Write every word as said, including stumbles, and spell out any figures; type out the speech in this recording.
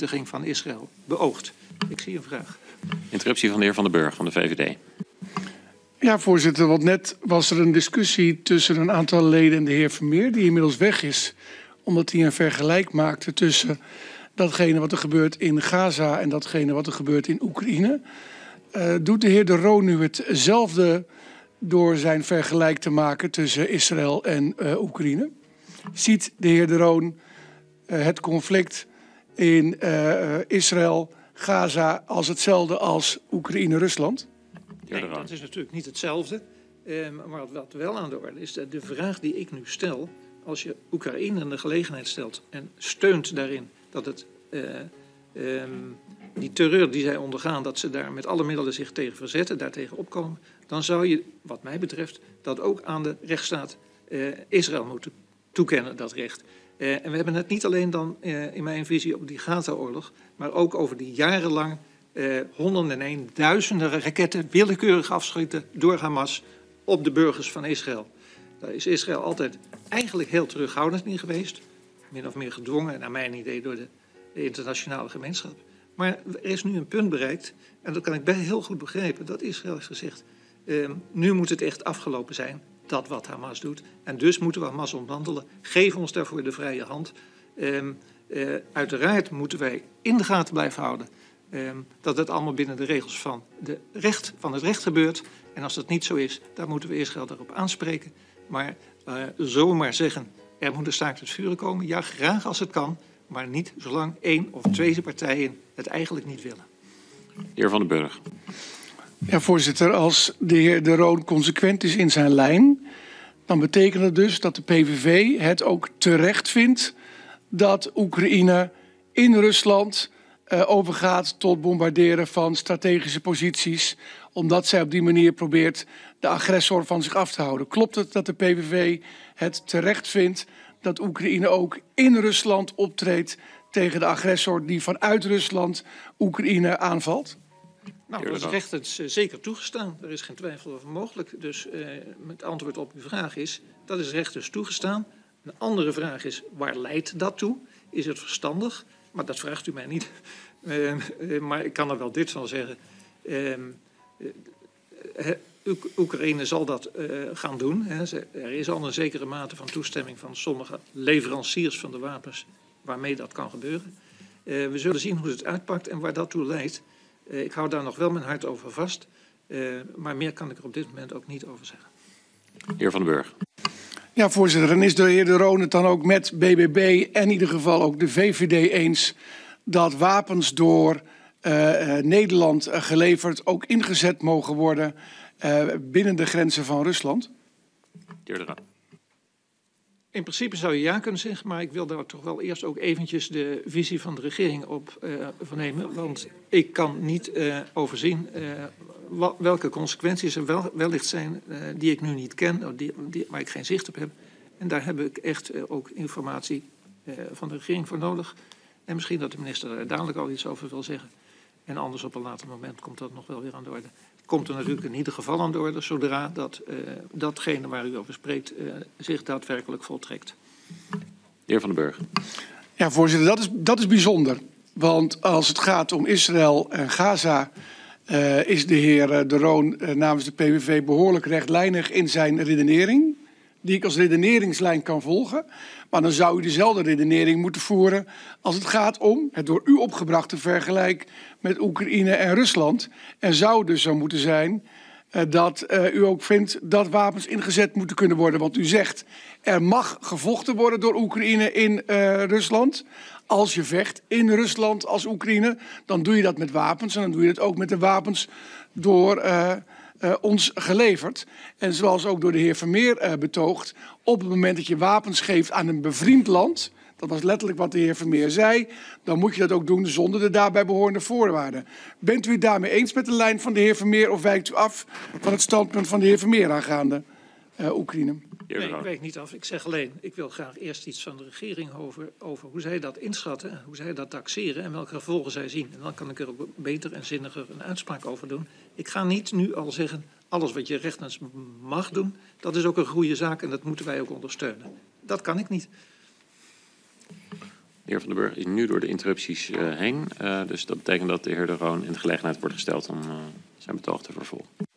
vernietiging van Israël beoogt? Ik zie een vraag. Interruptie van de heer Van den Burg van de V V D. Ja, voorzitter, want net was er een discussie tussen een aantal leden en de heer Vermeer, die inmiddels weg is, omdat hij een vergelijk maakte tussen datgene wat er gebeurt in Gaza en datgene wat er gebeurt in Oekraïne. Uh, doet de heer De Roo nu hetzelfde door zijn vergelijk te maken tussen Israël en uh, Oekraïne? Ziet de heer De Roo uh, het conflict in uh, Israël, Gaza als hetzelfde als Oekraïne-Rusland? Nee, dat is natuurlijk niet hetzelfde. Uh, maar wat wel aan de orde is, de, de vraag die ik nu stel, als je Oekraïne in de gelegenheid stelt en steunt daarin dat het, uh, um, die terreur die zij ondergaan, dat ze daar met alle middelen zich tegen verzetten, daartegen opkomen, dan zou je, wat mij betreft, dat ook aan de rechtsstaat uh, Israël moeten toekennen, dat recht. Uh, en we hebben het niet alleen dan uh, in mijn visie op die Gaza-oorlog, maar ook over die jarenlang uh, honderden en een, duizenden raketten willekeurig afschieten door Hamas op de burgers van Israël. Daar is Israël altijd eigenlijk heel terughoudend in geweest. Min of meer gedwongen, naar mijn idee, door de, de internationale gemeenschap. Maar er is nu een punt bereikt, en dat kan ik heel goed begrijpen, dat Israël heeft gezegd, uh, nu moet het echt afgelopen zijn, dat wat Hamas doet. En dus moeten we Hamas ontmantelen. Geef ons daarvoor de vrije hand. Uh, uh, uiteraard moeten wij in de gaten blijven houden uh, dat het allemaal binnen de regels van, de recht, van het recht gebeurt. En als dat niet zo is, dan moeten we Israël daarop aanspreken. Maar uh, zomaar zeggen, er moet een staakt het vuren komen. Ja, graag als het kan, maar niet zolang één of twee partijen het eigenlijk niet willen. De heer Van den Burg. Ja, voorzitter, als de heer De Roo consequent is in zijn lijn, dan betekent het dus dat de P V V het ook terecht vindt dat Oekraïne in Rusland uh, overgaat tot bombarderen van strategische posities, omdat zij op die manier probeert de agressor van zich af te houden. Klopt het dat de P V V het terecht vindt dat Oekraïne ook in Rusland optreedt tegen de agressor die vanuit Rusland Oekraïne aanvalt? Nou, dat is recht het is zeker toegestaan. Er is geen twijfel over mogelijk. Dus uh, het antwoord op uw vraag is, dat is recht dus toegestaan. Een andere vraag is, waar leidt dat toe? Is het verstandig? Maar dat vraagt u mij niet. Uh, uh, maar ik kan er wel dit van zeggen. Uh, uh, Oekraïne zal dat uh, gaan doen. Hè. Er is al een zekere mate van toestemming van sommige leveranciers van de wapens waarmee dat kan gebeuren. Uh, we zullen zien hoe het uitpakt en waar dat toe leidt. Uh, ik hou daar nog wel mijn hart over vast. Uh, maar meer kan ik er op dit moment ook niet over zeggen. Heer Van den Burg. Ja, voorzitter. En is de heer De Roo het dan ook met B B B en in ieder geval ook de V V D eens dat wapens door uh, uh, Nederland uh, geleverd ook ingezet mogen worden uh, binnen de grenzen van Rusland? De heer De Roo. In principe zou je ja kunnen zeggen, maar ik wil daar toch wel eerst ook eventjes de visie van de regering op uh, vernemen. Want ik kan niet uh, overzien uh, welke consequenties er wel, wellicht zijn uh, die ik nu niet ken, die, die, waar ik geen zicht op heb. En daar heb ik echt uh, ook informatie uh, van de regering voor nodig. En misschien dat de minister er dadelijk al iets over wil zeggen. En anders op een later moment komt dat nog wel weer aan de orde. Komt er natuurlijk in ieder geval aan de orde zodra dat, uh, datgene waar u over spreekt uh, zich daadwerkelijk voltrekt. De heer Van den Burg. Ja, voorzitter, dat is, dat is bijzonder. Want als het gaat om Israël en Gaza uh, is de heer De Roo uh, namens de P V V behoorlijk rechtlijnig in zijn redenering, die ik als redeneringslijn kan volgen. Maar dan zou u dezelfde redenering moeten voeren als het gaat om het door u opgebrachte vergelijk met Oekraïne en Rusland. En zou dus zo moeten zijn uh, dat uh, u ook vindt dat wapens ingezet moeten kunnen worden. Want u zegt, er mag gevochten worden door Oekraïne in uh, Rusland. Als je vecht in Rusland als Oekraïne, dan doe je dat met wapens. En dan doe je het ook met de wapens door Uh, Uh, ons geleverd. En zoals ook door de heer Vermeer uh, betoogd, op het moment dat je wapens geeft aan een bevriend land, dat was letterlijk wat de heer Vermeer zei, dan moet je dat ook doen zonder de daarbij behorende voorwaarden. Bent u het daarmee eens met de lijn van de heer Vermeer of wijkt u af van het standpunt van de heer Vermeer aangaande uh, Oekraïne? Nee, ik wijk niet af. Ik zeg alleen, ik wil graag eerst iets van de regering over, over hoe zij dat inschatten, hoe zij dat taxeren en welke gevolgen zij zien. En dan kan ik er ook beter en zinniger een uitspraak over doen. Ik ga niet nu al zeggen, alles wat je rechtens mag doen, dat is ook een goede zaak en dat moeten wij ook ondersteunen. Dat kan ik niet. De heer Van den Burg is nu door de interrupties uh, heen. Uh, dus dat betekent dat de heer De Roon in de gelegenheid wordt gesteld om uh, zijn betoog te vervolgen.